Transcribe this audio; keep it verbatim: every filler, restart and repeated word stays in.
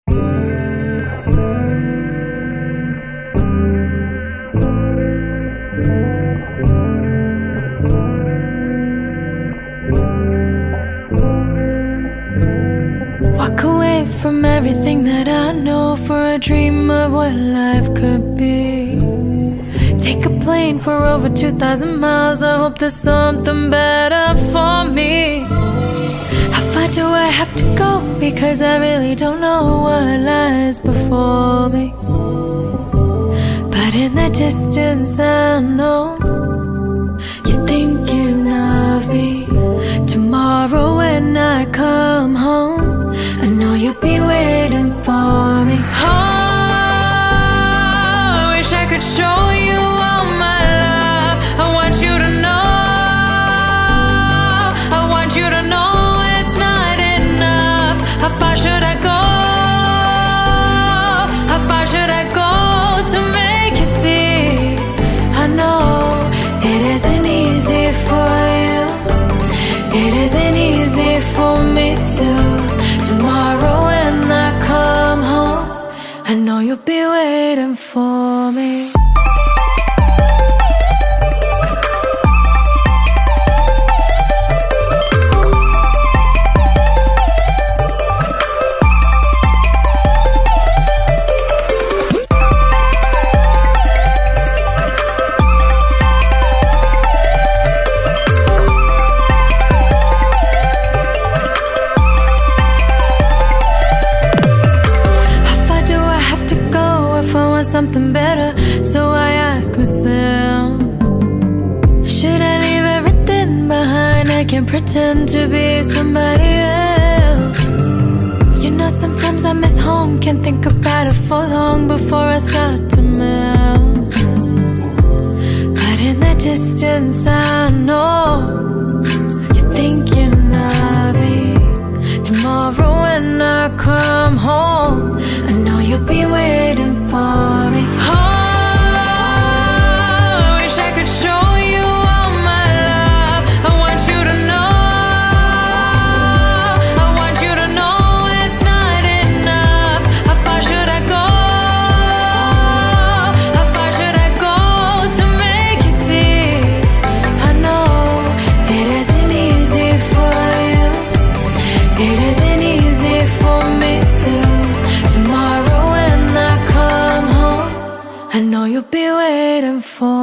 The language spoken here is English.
Walk away from everything that I know for a dream of what life could be. Take a plane for over two thousand miles. I hope there's something better for me. How far do I have to go? Because I really don't know what lies before me. But in the distance I know you're thinking of me. Tomorrow when I come home, I know you'll be waiting for me. Oh, I wish I could show you all my love. I want you to know, I want you to know it's not enough. How far should I go? How far should I go to make you see? I know it isn't easy for you. It isn't easy for me too. Tomorrow when I come home, I know you'll be waiting for me. Something better, so I ask myself, should I leave everything behind? I can't pretend to be somebody else. You know, sometimes I miss home, can't think about it for long before I start to melt. But in the distance I know you're thinking of me. Tomorrow when I come home, I know you'll be waiting for me. Oh, I wish I could show you all my love. I want you to know, I want you to know it's not enough. How far should I go? How far should I go to make you see? I know it isn't easy for you. It isn't easy for me too. Tomorrow when I come home, I know you'll be waiting for